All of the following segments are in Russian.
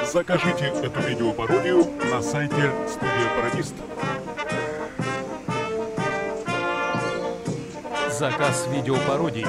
Закажите эту видеопародию на сайте Студия Пародист. Заказ видеопародий.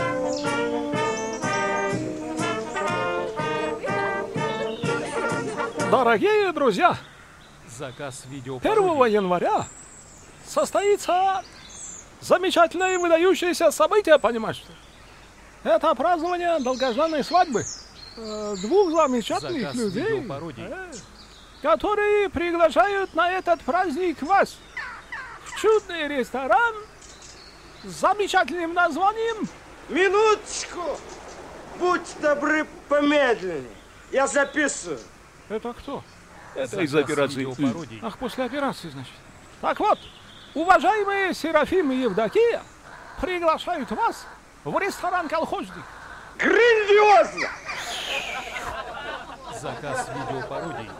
Дорогие друзья, Заказ 1 видеопародий. января состоится замечательное и выдающееся событие, понимаешь? Это празднование долгожданной свадьбы двух замечательных Заказ людей, видеопародий. которые приглашают на этот праздник вас в чудный ресторан с замечательным названием. Минуточку! Будь добры, помедленнее. Я записываю. Это кто? Это из операции видеопародий. Ах, после операции, значит. Так вот, уважаемые Серафим и Евдокия приглашают вас в ресторан «Колхозник». Грандиозно! Заказ видеопародий.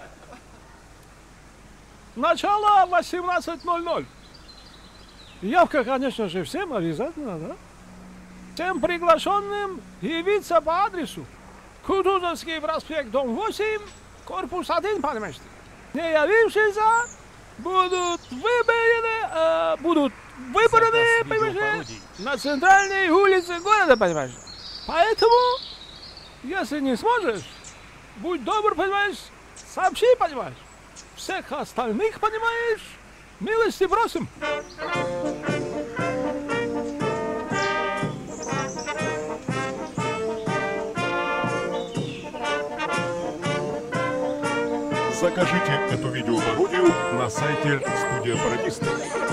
Начало 18:00. Явка, конечно же, всем обязательно, да? Всем приглашенным явиться по адресу Кутузовский проспект, дом 8, корпус 1, понимаешь? Не явившиеся будут выбраны, Заказ понимаешь, видеопародий. на центральной улице города, понимаешь? Поэтому, если не сможешь, будь добр, понимаешь, сообщи, понимаешь? Всех остальных, понимаешь, милости просим. Закажите эту видеопародию на сайте Студия Пародист.